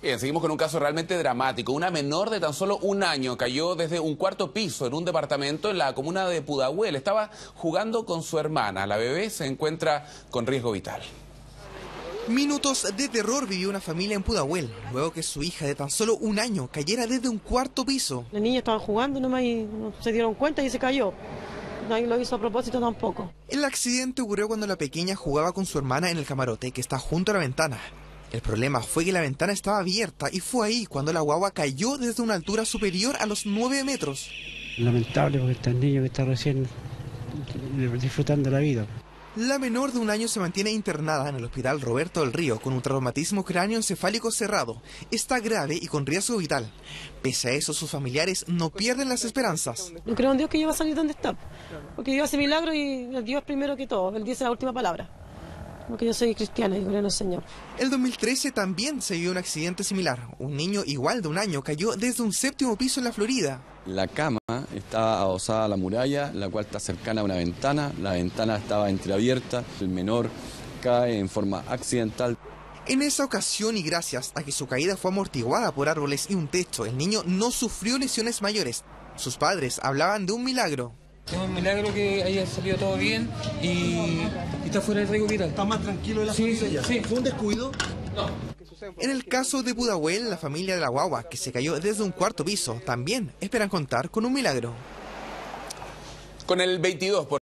Bien, seguimos con un caso realmente dramático. Una menor de tan solo 1 año cayó desde un cuarto piso en un departamento en la comuna de Pudahuel. Estaba jugando con su hermana. La bebé se encuentra con riesgo vital. Minutos de terror vivió una familia en Pudahuel, luego que su hija de tan solo 1 año cayera desde un cuarto piso. La niña estaba jugando nomás y no se dieron cuenta y se cayó. Nadie lo hizo a propósito tampoco. El accidente ocurrió cuando la pequeña jugaba con su hermana en el camarote que está junto a la ventana. El problema fue que la ventana estaba abierta y fue ahí cuando la guagua cayó desde una altura superior a los 9 metros. Lamentable porque está el niño que está recién disfrutando la vida. La menor de 1 año se mantiene internada en el hospital Roberto del Río con un traumatismo cráneoencefálico cerrado. Está grave y con riesgo vital. Pese a eso, sus familiares no pierden las esperanzas. Yo creo en Dios que ella va a salir donde está, porque Dios hace milagros y Dios es primero que todo. Él dice la última palabra. Porque yo soy cristiana y creo en el Señor. El 2013 también se vio un accidente similar. Un niño igual de 1 año cayó desde un 7º piso en la Florida. La cama estaba adosada a la muralla, la cual está cercana a una ventana. La ventana estaba entreabierta. El menor cae en forma accidental. En esa ocasión, y gracias a que su caída fue amortiguada por árboles y un techo, el niño no sufrió lesiones mayores. Sus padres hablaban de un milagro. Es un milagro que haya salido todo bien y está fuera del riesgo vital. ¿Está más tranquilo de la familia ya? Sí. ¿Fue un descuido? No. En el caso de Pudahuel, la familia de la guagua, que se cayó desde un cuarto piso, también esperan contar con un milagro. Con el 22%.